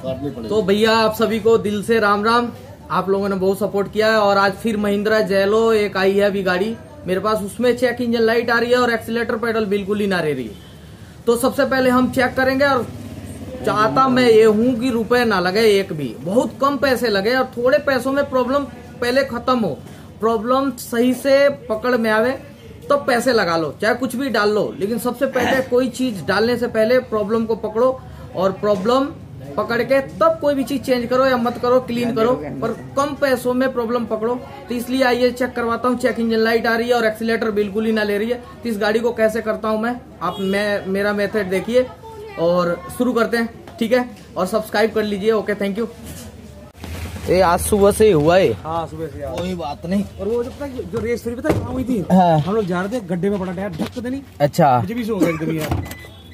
तो भैया आप सभी को दिल से राम राम। आप लोगों ने बहुत सपोर्ट किया है और आज फिर महिंद्रा जैलो एक आई है अभी गाड़ी मेरे पास, उसमें चेक इंजन लाइट आ रही है और एक्सीलेटर पेडल बिल्कुल ही ना रह रही है। तो सबसे पहले हम चेक करेंगे और चाहता मैं ये हूँ कि रुपए ना लगे एक भी, बहुत कम पैसे लगे और थोड़े पैसों में प्रॉब्लम पहले खत्म हो। प्रॉब्लम सही से पकड़ में आवे तो पैसे लगा लो, चाहे कुछ भी डाल लो, लेकिन सबसे पहले कोई चीज डालने से पहले प्रॉब्लम को पकड़ो और प्रॉब्लम पकड़ के तब कोई भी चीज चेंज करो या मत करो, क्लीन करो, पर कम पैसों में प्रॉब्लम पकड़ो। तो इसलिए आइए चेक करवाता हूँ। चेक इंजन लाइट आ रही है और एक्सीलेटर बिल्कुल ही ना ले रही है। तो इस गाड़ी को कैसे करता हूँ मैं मेरा मेथड देखिए और शुरू करते हैं, ठीक है। और सब्सक्राइब कर लीजिए। Okay, thank you. ये आज सुबह से ही हुआ है। हाँ, सुबह से कोई बात नहीं। और वो जब तक जो रेस फ्री पता हुई थी, हाँ। हम लोग जा रहे थे, गड्ढे में पड़ा टायर ढक नहीं। अच्छा, मुझे भी सो गया एकदम यार।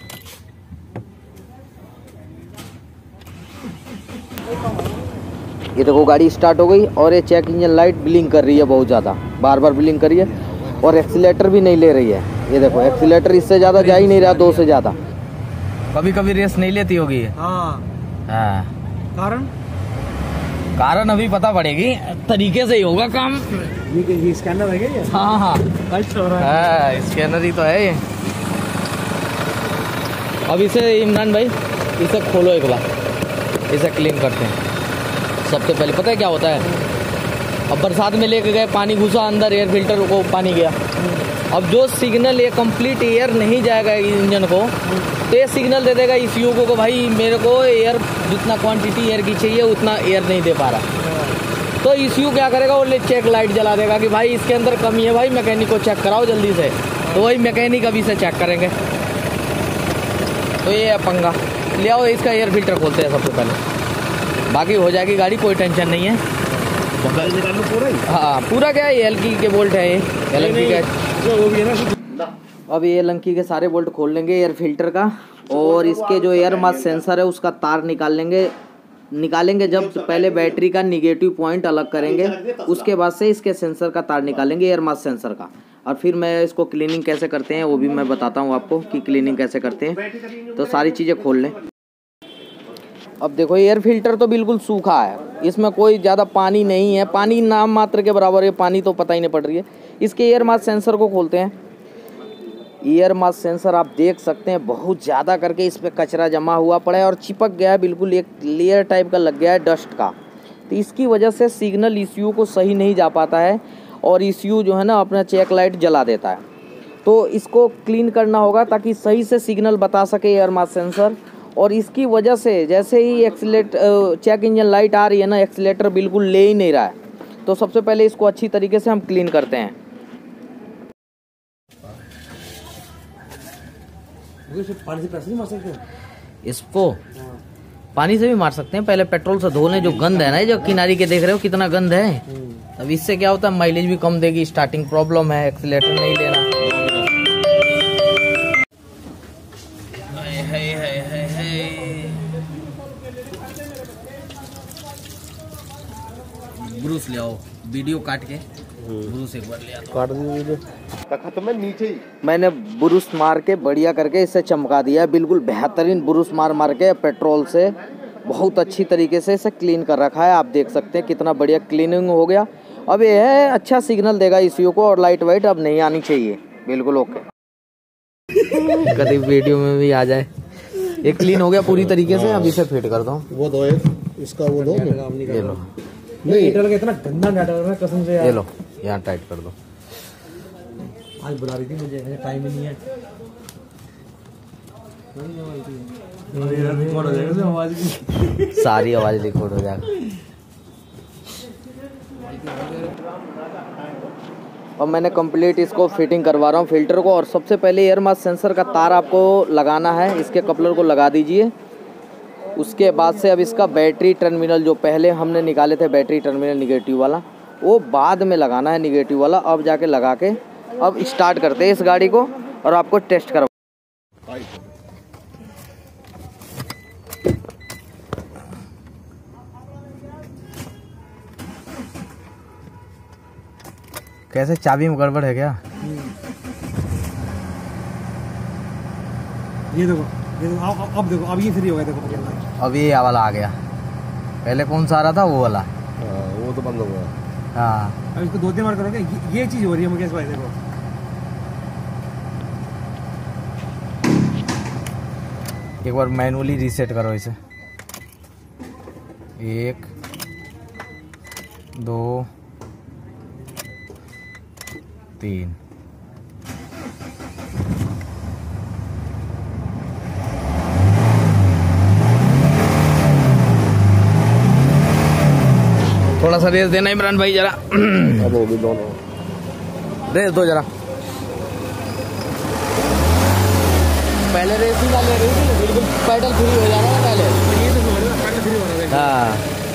ये देखो गाड़ी स्टार्ट हो गई और ये चेक इंजन लाइट ब्लिंक कर रही है, बहुत ज्यादा बार बार ब्लिंक कर रही है और एक्सीलेटर भी नहीं ले रही है। ये देखो एक्सीलेटर इससे ज्यादा जा ही नहीं रहा, 2 से ज्यादा। कभी कभी रेस नहीं लेती होगी। हाँ। कारण अभी पता पड़ेगी, तरीके से ही होगा काम। ये स्कैनर है क्या ये? हाँ, स्कैनर ही तो है ये। अब इसे इमरान भाई इसे खोलो एक बार, इसे क्लीन करते हैं। सबसे पहले पता है क्या होता है, अब बरसात में लेके गए, पानी घुसा अंदर, एयर फिल्टर को पानी गया। अब जो सिग्नल ये कंप्लीट एयर नहीं जाएगा इंजन को, तो ये सिग्नल दे देगा ECU को भाई मेरे को एयर जितना क्वांटिटी एयर की चाहिए उतना एयर नहीं दे पा रहा। तो ECU क्या करेगा, वो चेक लाइट जला देगा कि भाई इसके अंदर कमी है, भाई मैकेनिक को चेक कराओ जल्दी से। तो वही मैकेनिक अभी से चेक करेंगे। तो ये है पंगा। ले आओ इसका एयर फिल्टर खोलते हैं सबसे पहले, बाकी हो जाएगी गाड़ी, कोई टेंशन नहीं है। हाँ, पूरा क्या है, LK के बोल्ट है ये, LK का वो भी है ना। अब ये LK के सारे बोल्ट खोल लेंगे एयर फिल्टर का, और इसके जो एयर मास सेंसर है उसका तार निकालेंगे जब पहले बैटरी का निगेटिव पॉइंट अलग करेंगे, उसके बाद से इसके सेंसर का तार निकालेंगे एयर मास सेंसर का। और फिर मैं इसको क्लीनिंग कैसे करते हैं वो भी मैं बताता हूँ आपको कि क्लीनिंग कैसे करते हैं। तो सारी चीज़ें खोल लें। अब देखो एयर फिल्टर तो बिल्कुल सूखा है, इसमें कोई ज़्यादा पानी नहीं है, पानी नाम मात्र के बराबर है, पानी तो पता ही नहीं पड़ रही है। इसके एयर मास सेंसर को खोलते हैं। एयर मास सेंसर आप देख सकते हैं बहुत ज़्यादा करके इस पर कचरा जमा हुआ पड़ा है और चिपक गया है, बिल्कुल एक लेयर टाइप का लग गया है डस्ट का। तो इसकी वजह से सिग्नल ECU को सही नहीं जा पाता है और ECU जो है ना अपना चेक लाइट जला देता है। तो इसको क्लीन करना होगा ताकि सही से सिग्नल बता सके एयर मास सेंसर। और इसकी वजह से जैसे ही चेक इंजन लाइट आ रही है ना, एक्सीलेटर बिल्कुल ले ही नहीं रहा है। तो सबसे पहले इसको अच्छी तरीके से हम क्लीन करते हैं। पानी से पैसे नहीं मार सकते इसको? पानी से भी मार सकते हैं, पहले पेट्रोल से धो लें। जो गंद है ना, जो किनारी के देख रहे हो कितना गंद है, अब इससे क्या होता है माइलेज भी कम देगी, स्टार्टिंग प्रॉब्लम है, एक्सीलेटर नहीं लेना। ब्रूस ले आओ, वीडियो काट के ब्रूस एक बार ले आओ, काट दीजिए। तखत में नीचे ही मैंने ब्रूस मार के बढ़िया करके इसे चमका दिया, बिल्कुल बेहतरीन ब्रूस मार के पेट्रोल से बहुत अच्छी तरीके से इसे क्लीन कर रखा है। आप देख सकते हैं कितना बढ़िया क्लीनिंग हो गया। अब ये है अच्छा सिग्नल देगा ECU को और लाइट वाइट अब नहीं आनी चाहिए, बिल्कुल ओके। कभी वीडियो में भी आ जाए। ये क्लीन हो गया पूरी तरीके से, अब इसे फिट कर दो। वो दो इसका, वो दो ले लो। नहीं, इतना गंदा डाटा है कसम से यार। ले लो, यहाँ टाइट कर दो। आज बुला रही थी मुझे, टाइम ही नहीं है। रिकॉर्ड हो जाएगा आवाज की, सारी आवाज रिकॉर्ड हो जाएगा। और मैंने कंप्लीट इसको फिटिंग करवा रहा हूँ फिल्टर को। और सबसे पहले एयर मास सेंसर का तार आपको लगाना है, इसके कपलर को लगा दीजिए। उसके बाद से अब इसका बैटरी टर्मिनल जो पहले हमने निकाले थे, बैटरी टर्मिनल निगेटिव वाला, वो बाद में लगाना है निगेटिव वाला। अब जाके लगा के अब स्टार्ट करते हैं इस गाड़ी को और आपको टेस्ट करवा। कैसे, चाबी में गड़बड़ है क्या? ये देखो अब देखो, अब ये फ्री हो गया, देखो अब ये वाला आ गया, पहले कौन सा आ रहा था वो वाला। वो तो बंद हो गया। हाँ अब इसको 2-3 बार करोगे ये चीज हो रही है मुकेश भाई देखो। एक बार मैनुअली रीसेट करो इसे। 1 2 3। थोड़ा सा रेस देना इमरान भाई जरा। अब होगी दोनों, रेस दो जरा। पहले रेस ही डाले रही थी, बिल्कुल पैडल फ्री हो जाना ना पहले। ये तो पैडल फ्री हो रहा है। हाँ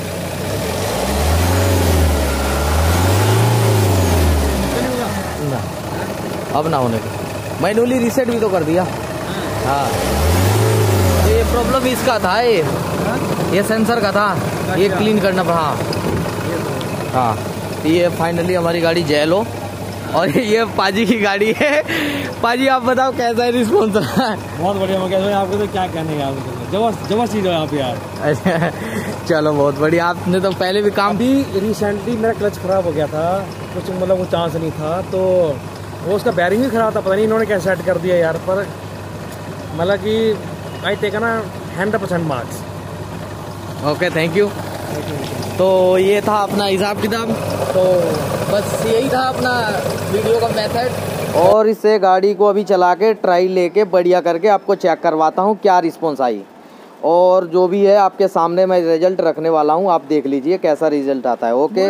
ना, अब ना होने को मैनुअली रीसेट भी तो कर दिया। हाँ तो ये प्रॉब्लम इसका था, ये सेंसर का था, ये क्लीन करना पड़ा। हाँ तो ये फाइनली हमारी गाड़ी जेलो, और ये पाजी की गाड़ी है। पाजी आप बताओ कैसा है रिस्पॉन्स रहा है? बहुत बढ़िया मुकेश भाई, आपको तो क्या कहने यार, जबरदस्त चीज है यहाँ पे यार। अच्छा चलो बहुत बढ़िया। आपने तो पहले भी काम अभी रिसेंटली मेरा क्लच खराब हो गया था, कुछ मतलब वो चांस नहीं था, तो वो उसका बैरिंग भी खराब था, पता नहीं इन्होंने कैसे सेट कर दिया यार। पर मतलब कि आई टेक ना 100% मार्क्स। Okay thank you. तो ये था अपना हिसाब किताब, तो बस यही था अपना वीडियो का मेथड। और इससे गाड़ी को अभी चला के ट्राई लेके बढ़िया करके आपको चेक करवाता हूँ क्या रिस्पॉन्स आई, और जो भी है आपके सामने मैं रिजल्ट रखने वाला हूँ, आप देख लीजिए कैसा रिजल्ट आता है। ओके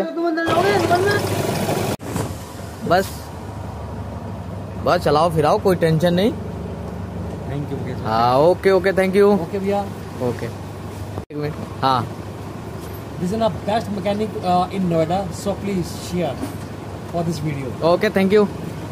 बस बस चलाओ फिराओ, कोई टेंशन नहीं। Thank you Mukesh. हाँ okay okay thank you. Okay भैया। ओके एक मिनट। हाँ This is a best mechanic in Noida, so please share for this video. Okay thank you.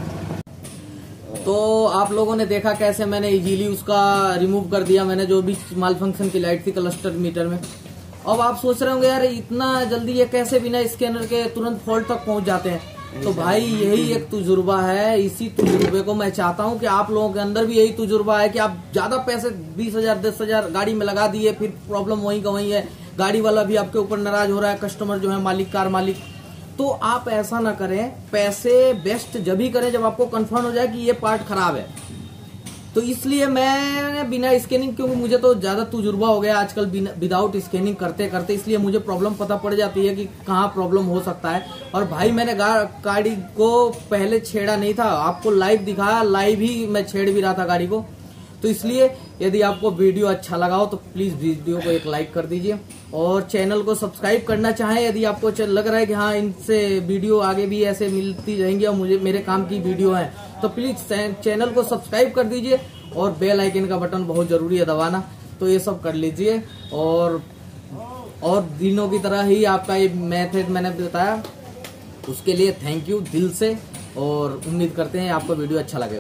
तो आप लोगों ने देखा कैसे मैंने इजीली उसका रिमूव कर दिया, मैंने जो भी माल फंक्शन की लाइट थी क्लस्टर मीटर में। अब आप सोच रहे होंगे यार इतना जल्दी ये कैसे बिना स्कैनर के तुरंत फॉल्ट तक पहुंच जाते हैं। तो भाई यही एक तजुर्बा है, इसी तजुर्बे को मैं चाहता हूं कि आप लोगों के अंदर भी यही तजुर्बा है कि आप ज्यादा पैसे 20,000 10,000 गाड़ी में लगा दिए, फिर प्रॉब्लम वहीं का वहीं है, गाड़ी वाला भी आपके ऊपर नाराज हो रहा है, कस्टमर जो है मालिक, कार मालिक। तो आप ऐसा ना करें, पैसे बेस्ट जब ही करें जब आपको कंफर्म हो जाए कि ये पार्ट खराब है। तो इसलिए मैं बिना स्कैनिंग, क्योंकि मुझे तो ज्यादा तजुर्बा हो गया आजकल विदाउट स्कैनिंग करते करते, इसलिए मुझे प्रॉब्लम पता पड़ जाती है कि कहाँ प्रॉब्लम हो सकता है। और भाई मैंने गाड़ी को पहले छेड़ा नहीं था, आपको लाइव दिखाया, लाइव ही मैं छेड़ भी रहा था गाड़ी को। तो इसलिए यदि आपको वीडियो अच्छा लगा हो तो प्लीज वीडियो को एक लाइक कर दीजिए, और चैनल को सब्सक्राइब करना चाहें यदि आपको लग रहा है कि हाँ इनसे वीडियो आगे भी ऐसे मिलती रहेंगी और मुझे मेरे काम की वीडियो है, तो प्लीज चैनल को सब्सक्राइब कर दीजिए, और बेल आइकन का बटन बहुत जरूरी है दबाना, तो ये सब कर लीजिए। और दिनों की तरह ही आपका ये मेथड मैंने बताया, उसके लिए थैंक यू दिल से, और उम्मीद करते हैं आपको वीडियो अच्छा लगे।